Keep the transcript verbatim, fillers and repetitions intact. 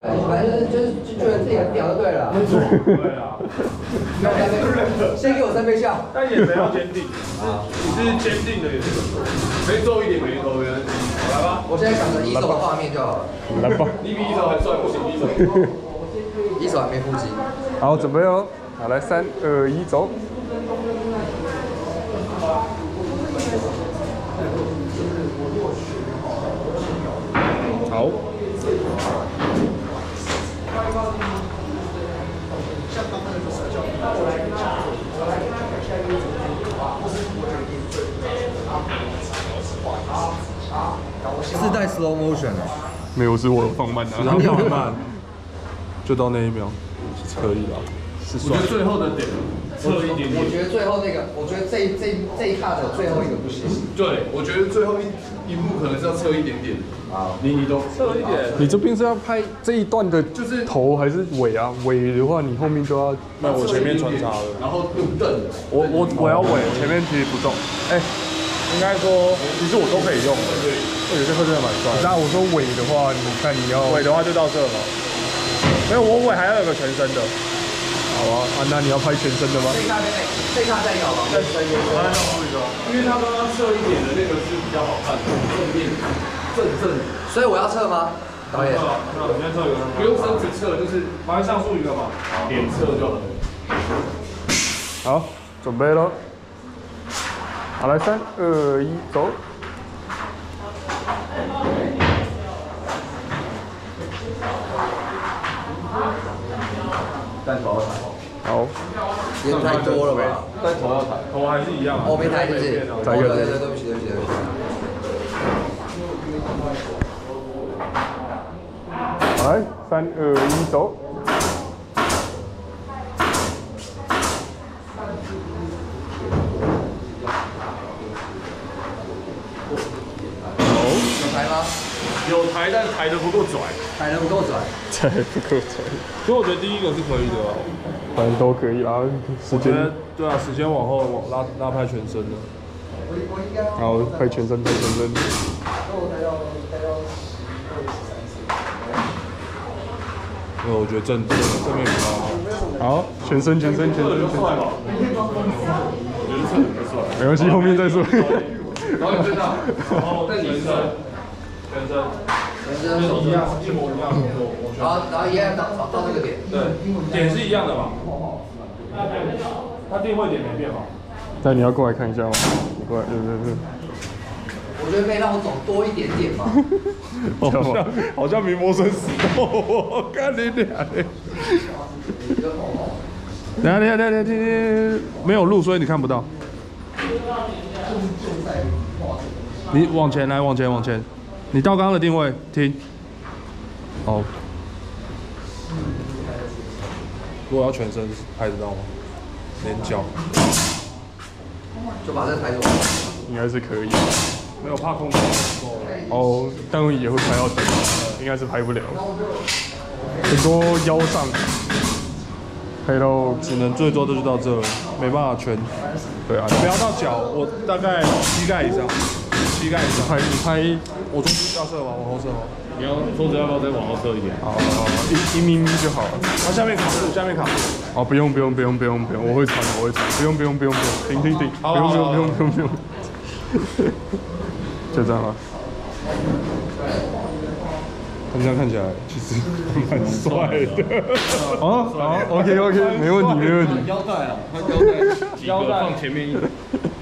反正就是就觉得自己很屌就对了。没错，对啊。先给我三倍笑。 但眼神要坚定，你是坚定的眼神，没皱一点眉头没关系。来吧， 我现在想着一手的画面就好了。 来吧， 你比一手还帅，不行，一手。 一手还没腹肌。 好，准备哦。好，来，三二一，走。好。 自带 slow motion 哦。 没有，是我有放慢的。 然后放慢，就到那一秒，是可以了。是我觉得最后的点侧一点点。 我觉得最后那个，我觉得这这这一卡的最后一个不行。 对，我觉得最后一一幕可能是要侧一点点。啊，你你都侧一点。 你这边是要拍这一段的，就是头还是尾啊？尾的话，你后面就要。 那我前面穿插了，然后用蹬。 我我我要尾，前面其实不动。哎，应该说，其实我都可以用的。对，我觉得这个真的蛮帅。那我说尾的话，你看你要尾的话就到这嘛。没有，我尾还要有个全身的。 好啊，啊，那你要拍全身的吗？ 这一卡在这一卡在搞吗？ 再再一个，我再上一个，因为他刚刚侧一点的那个是比较好看的，正面正正。 所以我要测吗？导演。 那我先测一个，不用身体测，就是马上上述一个嘛，脸测就好。 好，准备咯。好，来，三二一，走。 但头要抬。 好。 也太多了吧？ 但头要抬，头还是一样啊。 我没抬，对不起。 再一个， 对对对不起，对不起，对不起。 来，三二一，走。 有抬吗？ 有抬，但抬得不够拽， 抬得不够拽， 才不够拽。 所以我觉得第一个是可以的啊。 反正都可以啦，时间。 对啊，时间往后往拉拉拍全身的。 然后拍全身，拍全身。 因为我觉得正正正面比较好。 好，全身全身全身全身。 我觉得侧很不帅。 没关系，后面再说。 然后你知道，然后全身，全身，全身一样，一模一样的动作。 然后然后一样到到那个点。 对，点是一样的吧？它定位点没变吧？ 那你要过来看一下吗？你过来，对对对。 我觉得可以让我走多一点点吗？ 好像好像名模生死斗，我看你俩嘞。等下等下等下等下，没有录，所以你看不到。你往前来，往前往前，你到刚刚的定位，停。好。如果要全身拍得到吗？连脚。 就把这个抬走。 应该是可以。 没有怕空间不够。 哦，但也会拍到底，应该是拍不了。很多腰上，拍到只能最多的就到这了，没办法全。 对啊， 不要到脚，我大概膝盖以上，膝盖以上。 拍你拍， 我中间要射吗？往后射吗？你要桌子要不要再往后撤一点？ 好，一一咪咪就好了。 然后下面卡住，下面卡住。 哦，不用不用不用不用不用，我会传我会传，不用不用不用不用，停停停，不用不用不用不用不用，就这样了。 他这样看起来其实蛮帅的。 哦好 ，OK OK， 没问题没问题。 腰带啊，他腰带腰带放前面一点。